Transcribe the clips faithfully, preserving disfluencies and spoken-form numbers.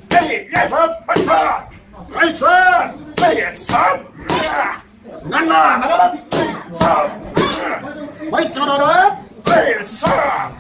Hey, yes, sir. Right, sir. Right, sir. Yes, sir. Nana, nana, sir. Wait, sir. Yes, sir.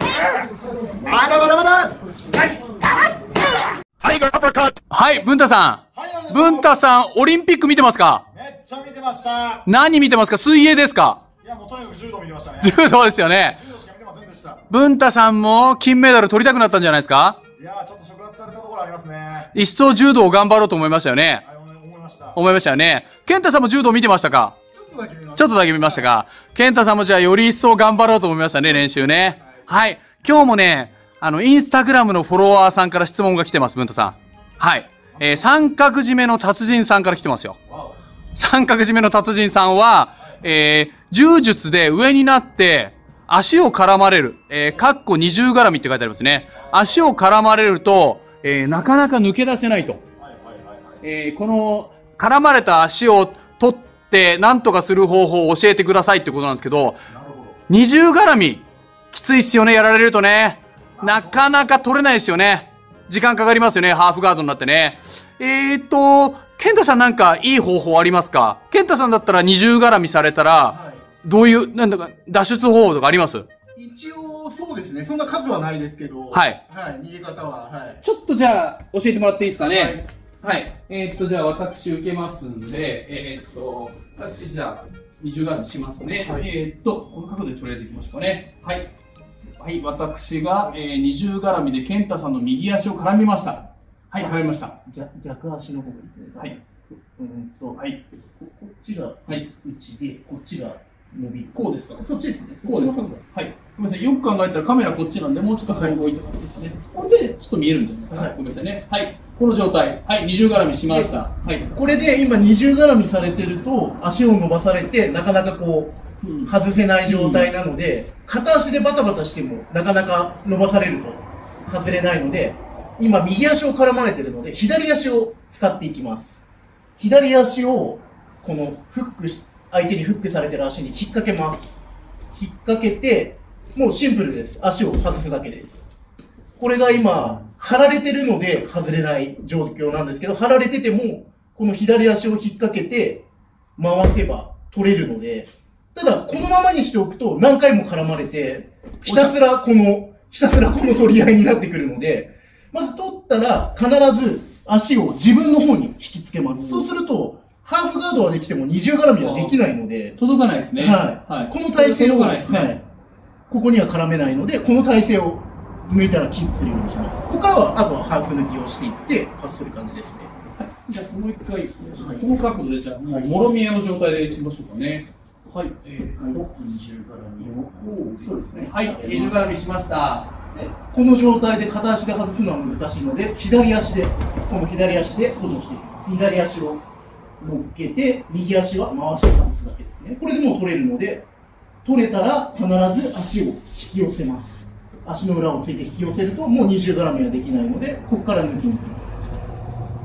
Nana, nana, nana. Right, sir. はい、 はい、文太さん。文太さん、オリンピック見てますか？ めっちゃ見てました。 何見てますか？水泳ですか？ いや、もうとにかく柔道見てましたね。 柔道ですよね。 柔道しか見てませんでした。 文太さんも金メダル取りたくなったんじゃないですか？ いやー、ちょっと触発されたところありますね。 一層柔道を頑張ろうと思いましたよね。 はい、思いました。 思いましたよね。健太さんも柔道見てましたか？ ちょっとだけ見ました。 ちょっとだけ見ましたか？健太さんもじゃあより一層頑張ろうと思いましたね、練習ね。はい。今日もね、あの、インスタグラムのフォロワーさんから質問が来てます、文太さん。はい。えー、三角締めの達人さんから来てますよ。三角締めの達人さんは、えー、柔術で上になって、足を絡まれる。えー、かっこ二重絡みって書いてありますね。足を絡まれると、えー、なかなか抜け出せないと。えー、この、絡まれた足を取って、なんとかする方法を教えてくださいってことなんですけど、二重絡み、きついっすよね、やられるとね。なかなか取れないですよね。時間かかりますよね、ハーフガードになってね。えーっと、健太さんなんかいい方法ありますか？健太さんだったら二重絡みされたら、はい、どういう、なんだか、脱出方法とかあります？ 一応、そうですね。そんな数はないですけど。 はい。 はい、逃げ方は、はい。 ちょっとじゃあ、教えてもらっていいですかね。はい。はい、えー、っと、じゃあ私受けますんで、えー、っと、私じゃあ、二重絡みしますね。はい、えー、っと、この角度でとりあえずいきましょうかね。はい。はい、私が、えー、二重絡みで健太さんの右足を絡みました。はい、絡みました。 逆、逆足の方ですね。 はい。 うんと、はい。ここっちが、はい、内で、こっちが伸びる。 こうですか？ そっちですね。 こうですか？はい。ごめんなさい。よく考えたらカメラこっちなんで、もうちょっとこう置いた感じですね。これでちょっと見えるんですね。はい。ごめんなさいね。はい。この状態。はい。二重絡みしました。はい。 これで今二重絡みされてると、足を伸ばされて、なかなかこう、外せない状態なので、うん、片足でバタバタしても、なかなか伸ばされると外れないので、今右足を絡まれてるので、左足を使っていきます。左足を、このフックし、相手にフックされてる足に引っ掛けます。引っ掛けて、もうシンプルです。足を外すだけです。これが今、張られてるので外れない状況なんですけど、張られてても、この左足を引っ掛けて、回せば取れるので、ただ、このままにしておくと何回も絡まれて、ひたすらこの、ひたすらこの取り合いになってくるので、まず取ったら必ず足を自分の方に引きつけます。うん、そうすると、ハーフガードはできても二重絡みはできないので。 届かないですね。 はい。はい、この体勢を、はい。ここには絡めないので、この体勢を抜いたらキープするようにします。ここからは、あとはハーフ抜きをしていって、パスする感じですね。 はい。じゃあ、もう一回、この角度で、じゃあ、もう、もろ見えの状態でいきましょうかね。はい。えー、二重絡みを。そうですね。はい。二重絡みしました。 でこの状態で片足で外すのは難しいので、左足で、この左足で補助していきます。左足を乗っけて、右足は回して外すだけですね。これでもう取れるので、取れたら必ず足を引き寄せます。足の裏をついて引き寄せると、もう二重絡みはできないので、ここから抜きに行きます。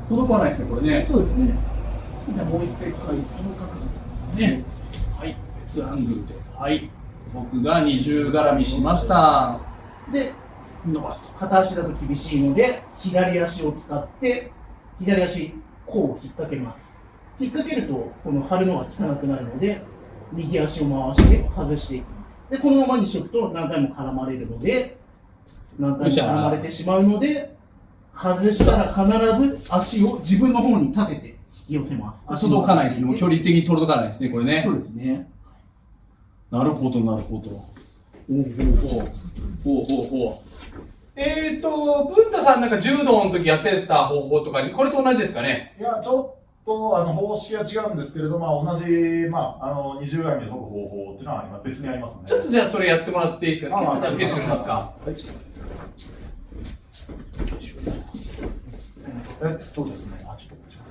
届かないですね、これね。 そうですね。 じゃあもう一回、この角度ね。はい。別アングルで。はい。僕が二重絡みしました。 で、 伸ばすと。 片足だと厳しいので、左足を使って、左足、こう引っ掛けます。引っ掛けると、この張るのが効かなくなるので、右足を回して外していきます。で、このままにしておくと何回も絡まれるので、何回も絡まれてしまうので、外したら必ず足を自分の方に立てて引き寄せます。 届かないですね。もう距離的に届かないですね、これね。 そうですね。 なるほど、なるほど。ほうほうほう。ほうほうほう。えーと、文太さんなんか柔道の時やってた方法とかに、これと同じですかね？ いや、ちょっと、あの、方式は違うんですけれど、まあ、同じ、まあ、あの、二重絡みで解く方法っていうのは今別にありますね。 ちょっとじゃあそれやってもらっていいですか？ああ、じゃあ受けてくれますか？はい。 えっとですね、あ、ちょっとこち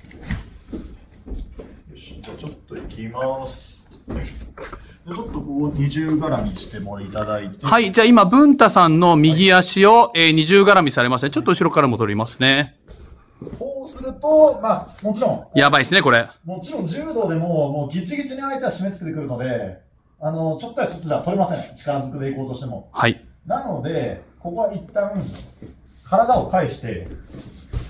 ら。よし、じゃあちょっといきます。よいしょ。ちょっとこう二重絡みしてもいただいて。 はい、じゃあ今、文太さんの右足を、えー、二重絡みされましたね。ちょっと後ろからも取りますね。 こうすると、まあ、もちろん。 やばいですね、これ。 もちろん柔道でも、もうギチギチに相手は締め付けてくるので、あの、ちょっとやそっとじゃ取れません。力ずくでいこうとしても。 はい。 なので、ここは一旦、体を返して、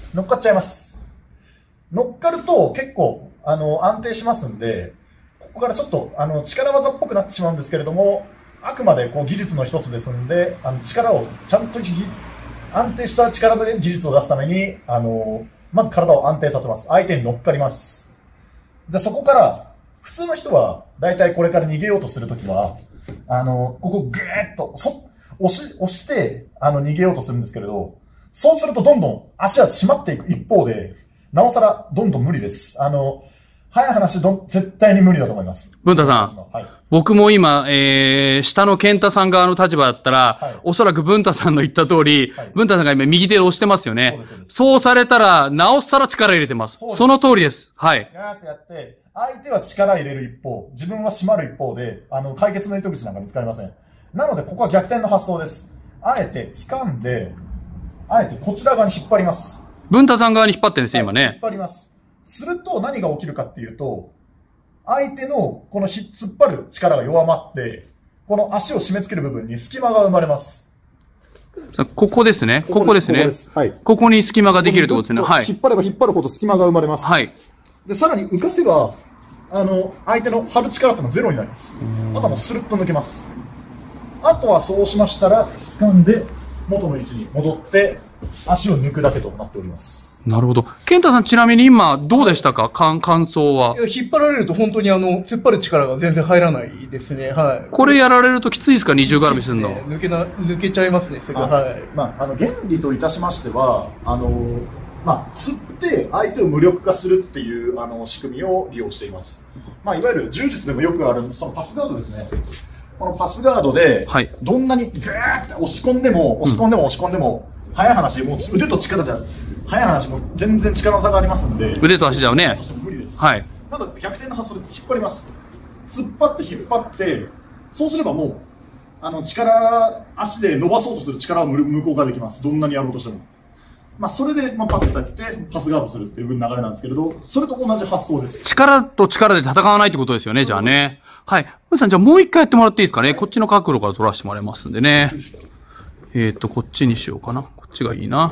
乗っかっちゃいます。乗っかると結構、あの、安定しますんで、ここからちょっと、あの、力技っぽくなってしまうんですけれども、あくまでこう技術の一つですんで、あの、力を、ちゃんと安定した力で技術を出すために、あの、まず体を安定させます。相手に乗っかります。で、そこから、普通の人は、だいたいこれから逃げようとするときは、あの、ここぐーっと、そ、押し、押して、あの、逃げようとするんですけれど、そうするとどんどん足は締まっていく一方で、なおさらどんどん無理です。あの、早い話どん、絶対に無理だと思います。 文太さん。はい。僕も今、えー、下の健太さん側の立場だったら、はい、おそらく文太さんの言った通り、はい、文太さんが今右手で押してますよね。そうです、そうです。そうされたら、なおさら力入れてます。そ, その通りです。はい。 ガーッとやって、相手は力入れる一方、自分は締まる一方で、あの、解決の糸口なんか見つかりません。なので、ここは逆転の発想です。あえて掴んで、あえてこちら側に引っ張ります。 文太さん側に引っ張ってるんですよ、今ね。 引っ張ります。すると何が起きるかっていうと、相手のこのひ突っ張る力が弱まって、この足を締め付ける部分に隙間が生まれます。 ここですね。ここですね。ここです。はい。ここに隙間ができるってことですね。はい。 引っ張れば引っ張るほど隙間が生まれます。はい。で、さらに浮かせば、あの、相手の張る力ってのはゼロになります。あとはもうスルッと抜けます。あとはそうしましたら、掴んで、元の位置に戻って、足を抜くだけとなっております。 なるほど。健太さん、ちなみに今、どうでしたか感、感想は。 引っ張られると本当にあの、突っ張る力が全然入らないですね。はい。 これやられるときついですか二重絡みするの。 ね、抜けな、抜けちゃいますね、すぐ。はい。 まあ、あの、原理といたしましては、あの、まあ、釣って相手を無力化するっていう、あの、仕組みを利用しています。まあ、いわゆる柔術でもよくある、そのパスガードですね。このパスガードで、どんなにグーって押し込んでも、押し込んでも押し込んでも、うん、早い話、もう腕と力じゃ、早い話も全然力の差がありますんで。 腕と足だよね。 無理です。 はい。 なので逆転の発想で引っ張ります。突っ張って引っ張って、そうすればもう、あの力、足で伸ばそうとする力を無効化できます。どんなにやろうとしても。まあ、それで、まあ、パッとやって、パスガードするっていう流れなんですけれど、それと同じ発想です。 力と力で戦わないってことですよね、じゃあね。はい。ムさん、じゃあもう一回やってもらっていいですかね。はい、こっちの角度から撮らせてもらいますんでね。えっと、こっちにしようかな。こっちがいいな。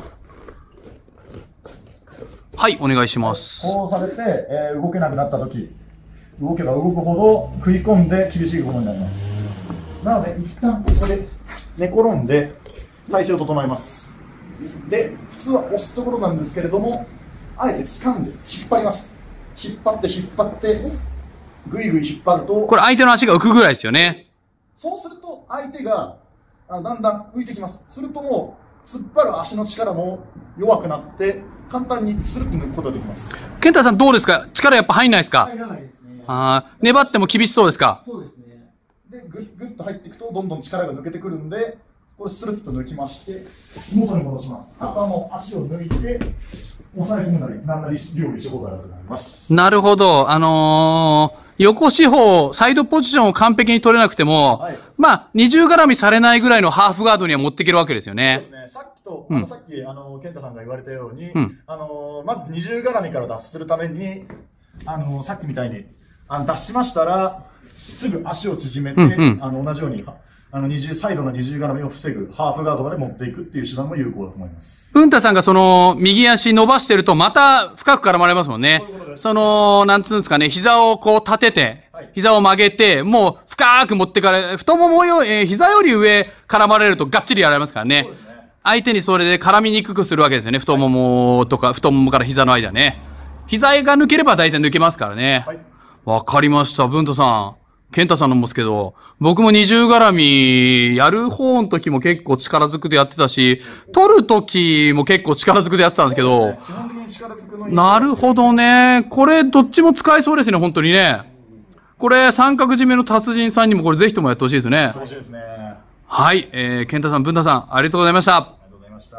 はい、お願いします。 こうされて、えー、動けなくなったとき、動けば動くほど食い込んで厳しいことになります。なので、一旦ここで寝転んで体勢を整えます。で、普通は押すところなんですけれども、あえて掴んで引っ張ります。引っ張って引っ張って、ぐいぐい引っ張ると。 これ相手の足が浮くぐらいですよね。 そうすると相手があだんだん浮いてきます。するともう、突っ張る足の力も弱くなって、簡単にスルッと抜くことができます。 健太さんどうですか？力やっぱ入んないですか？ 入らないですね。 ああ、粘っても厳しそうですか？ そうですね。 で、ぐぐっと入っていくと、どんどん力が抜けてくるんで、これスルッと抜きまして、元に戻します。あとはもう足を抜いて、押さえ込むなり、何なり料理してことだと思います。 なるほど。あのー、横四方、サイドポジションを完璧に取れなくても、はい、まあ、二重絡みされないぐらいのハーフガードには持っていけるわけですよね。 そうですね。さっきと、あの、さっき、あの、健太さんが言われたように、うん、あの、まず二重絡みから脱するために、あの、さっきみたいに、あの、脱しましたら、すぐ足を縮めて、うんうん、あの、同じように、あの、二重、サイドの二重絡みを防ぐ、ハーフガードまで持っていくっていう手段も有効だと思います。 文太さんがその、右足伸ばしてると、また深く絡まれますもんね。そういうことです。その、なんつうんですかね、膝をこう立てて、はい、膝を曲げて、もう深く持ってかれ、太ももよ、えー、膝より上絡まれるとがっちりやられますからね。そうですね。相手にそれで絡みにくくするわけですよね。太ももとか、はい、太ももから膝の間ね。膝が抜ければ大体抜けますからね。はい。わかりました。文太さん。健太さんのもですけど、僕も二重絡み、やる方の時も結構力ずくでやってたし、取る時も結構力ずくでやってたんですけど、ね、基本的に力ずくのなるほどね。これどっちも使えそうですね、本当にね。これ三角締めの達人さんにもこれぜひともやってほしいですね。やってほしいですね。はい、えー、健太さん、文太さん、ありがとうございました。ありがとうございました。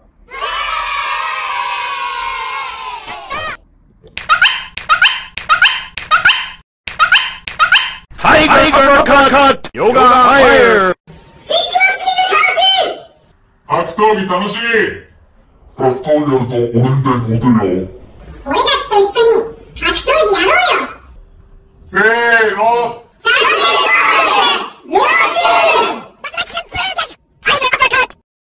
はい、はい、カット、カット、ヨガファイヤー。格闘技楽しい。格闘技やると俺みたいにモテるよ。